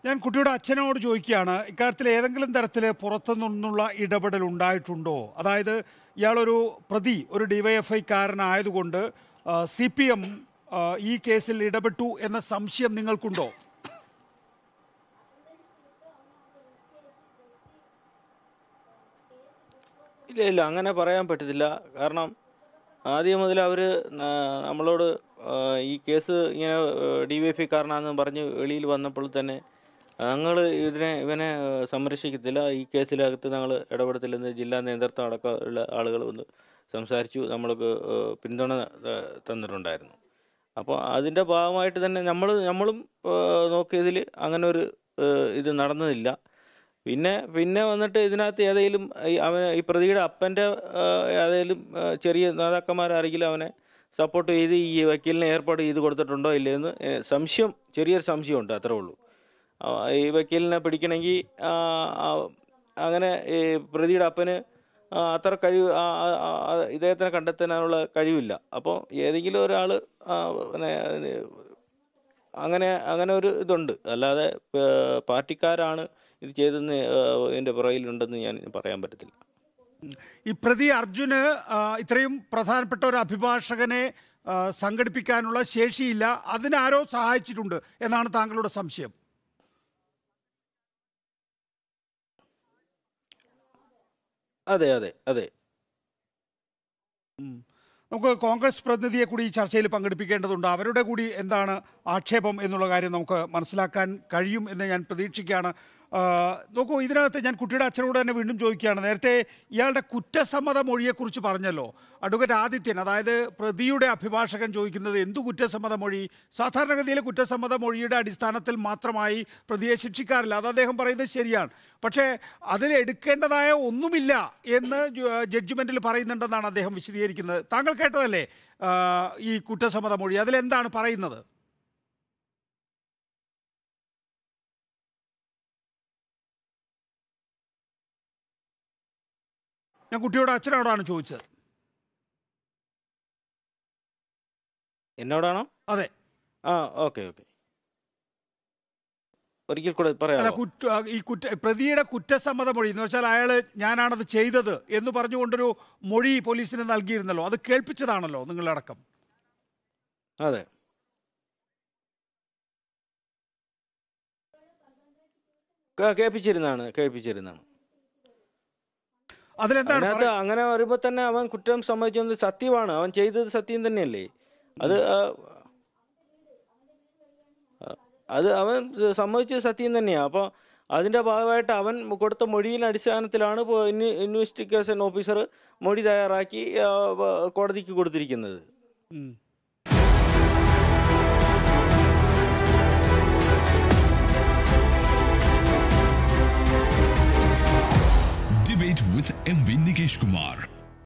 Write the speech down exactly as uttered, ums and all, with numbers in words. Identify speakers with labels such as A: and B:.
A: ഞാൻ കുട്ടിയുടെ അച്ഛനോട് ചോദിക്കുകയാണ്, ഇക്കാര്യത്തിൽ ഏതെങ്കിലും തരത്തിൽ പുറത്തുനിന്നുള്ള ഇടപെടൽ ഉണ്ടായിട്ടുണ്ടോ? അതായത് ഇയാളൊരു പ്രതി, ഒരു ഡിവൈഎഫ്ഐക്കാരനായതുകൊണ്ട് സി പി എം ഈ കേസിൽ ഇടപെട്ടു എന്ന സംശയം നിങ്ങൾക്കുണ്ടോ?
B: ഇല്ല ഇല്ല അങ്ങനെ പറയാൻ പറ്റത്തില്ല. കാരണം ആദ്യം മുതൽ അവർ നമ്മളോട് ഈ കേസ് ഇങ്ങനെ ഡി വൈ എഫ് ഐക്കാരനാണെന്ന് പറഞ്ഞ് വെളിയിൽ വന്നപ്പോൾ തന്നെ ഞങ്ങൾ ഇതിനെ ഇവനെ സംരക്ഷിക്കത്തില്ല, ഈ കേസിനകത്ത് ഞങ്ങൾ ഇടപെടത്തില്ലെന്ന് ജില്ലാ നേതൃത്വം അടക്കം ഉള്ള ആളുകൾ വന്ന് സംസാരിച്ചു, നമ്മൾക്ക് പിന്തുണ തന്നിട്ടുണ്ടായിരുന്നു. അപ്പോൾ അതിൻ്റെ ഭാഗമായിട്ട് തന്നെ നമ്മൾ നമ്മളും നോക്കിയതിൽ അങ്ങനെ ഒരു ഇത് നടന്നതില്ല. പിന്നെ പിന്നെ വന്നിട്ട് ഇതിനകത്ത് ഏതെങ്കിലും അവൻ ഈ പ്രതിയുടെ അപ്പൻ്റെ ഏതെങ്കിലും ചെറിയ നേതാക്കന്മാരാരെങ്കിലും അവനെ സപ്പോർട്ട് ചെയ്ത് ഈ വക്കീലിനെ ഏർപ്പാട് ചെയ്ത് കൊടുത്തിട്ടുണ്ടോ ഇല്ലയെന്ന് സംശയം, ചെറിയൊരു സംശയമുണ്ട്, അത്രേ ഉള്ളൂ. ഈ വക്കീലിനെ പിടിക്കണമെങ്കിൽ അങ്ങനെ ഈ പ്രതിയുടെ അപ്പന് അത്ര കഴിവ് ഇദ്ദേഹത്തിനെ കണ്ടെത്താനുള്ള കഴിവില്ല. അപ്പോൾ ഏതെങ്കിലും ഒരാൾ പിന്നെ അങ്ങനെ അങ്ങനെ ഒരു ഇതുണ്ട്, അല്ലാതെ പാർട്ടിക്കാരാണ് ഇത് ചെയ്തെന്ന് ഇതിൻ്റെ പുറകിലുണ്ടെന്ന് ഞാൻ പറയാൻ പറ്റത്തില്ല.
A: ഈ പ്രതി അർജുന് ഇത്രയും പ്രധാനപ്പെട്ട ഒരു അഭിഭാഷകനെ സംഘടിപ്പിക്കാനുള്ള ശേഷിയില്ല, അതിനാരോ സഹായിച്ചിട്ടുണ്ട് എന്നാണ് താങ്കളുടെ സംശയം?
B: അതെ അതെ അതെ
A: നമുക്ക് കോൺഗ്രസ് പ്രതിനിധിയെ കൂടി ഈ ചർച്ചയിൽ പങ്കെടുപ്പിക്കേണ്ടതുണ്ട്. അവരുടെ കൂടി എന്താണ് ആക്ഷേപം എന്നുള്ള കാര്യം നമുക്ക് മനസ്സിലാക്കാൻ കഴിയും എന്ന് ഞാൻ പ്രതീക്ഷിക്കുകയാണ്. നോക്കൂ, ഇതിനകത്ത് ഞാൻ കുട്ടിയുടെ അച്ഛനോട് തന്നെ വീണ്ടും ചോദിക്കുകയാണ്. നേരത്തെ ഇയാളുടെ കുറ്റസമ്മത മൊഴിയെക്കുറിച്ച് പറഞ്ഞല്ലോ അഡ്വക്കേറ്റ് ആദിത്യൻ, അതായത് പ്രതിയുടെ അഭിഭാഷകൻ ചോദിക്കുന്നത് എന്തു കുറ്റസമ്മത മൊഴി? സാധാരണഗതിയിലെ കുറ്റസമ്മത മൊഴിയുടെ അടിസ്ഥാനത്തിൽ മാത്രമായി പ്രതിയെ ശിക്ഷിക്കാറില്ല, അത് അദ്ദേഹം പറയുന്നത് ശരിയാണ്. പക്ഷേ അതിലെടുക്കേണ്ടതായ ഒന്നുമില്ല എന്ന് ജഡ്ജ്മെൻറ്റിൽ പറയുന്നുണ്ടെന്നാണ് അദ്ദേഹം വിശദീകരിക്കുന്നത്. താങ്കൾ കേട്ടതല്ലേ ഈ കുറ്റസമ്മത മൊഴി? അതിലെന്താണ് പറയുന്നത്? ഞാൻ കുട്ടിയുടെ അച്ഛനോടാണ് ചോദിച്ചത്.
B: എന്നോടാണോ?
A: അതെ.
B: ആ ഓക്കെ ഓക്കെ ഒരിക്കൽ കൂടെ പറയാം.
A: ഈ കുറ്റ പ്രതിയുടെ കുറ്റസമ്മത മൊഴി എന്ന് വെച്ചാൽ അയാൾ ഞാനാണത് ചെയ്തത് എന്ന് പറഞ്ഞുകൊണ്ടൊരു മൊഴി പോലീസിന് നൽകിയിരുന്നല്ലോ, അത് കേൾപ്പിച്ചതാണല്ലോ നിങ്ങളടക്കം?
B: അതെ. കേൾപ്പിച്ചിരുന്നാണ് കേൾപ്പിച്ചിരുന്നാണ് അതിനകത്ത് അങ്ങനെ വരുമ്പോ തന്നെ അവൻ കുറ്റം സമ്മതിച്ചത് സത്യമാണ്, അവൻ ചെയ്തത് സത്യം തന്നെയല്ലേ. അത് അത് അവൻ സമ്മതിച്ചത് സത്യം തന്നെയാണ്. അപ്പോൾ അതിൻ്റെ ഭാഗമായിട്ട് അവൻ കൊടുത്ത മൊഴിയുടെ അടിസ്ഥാനത്തിലാണ് ഇൻവെസ്റ്റിഗേഷൻ ഓഫീസർ മൊഴി തയ്യാറാക്കി കോടതിക്ക് കൊടുത്തിരിക്കുന്നത്.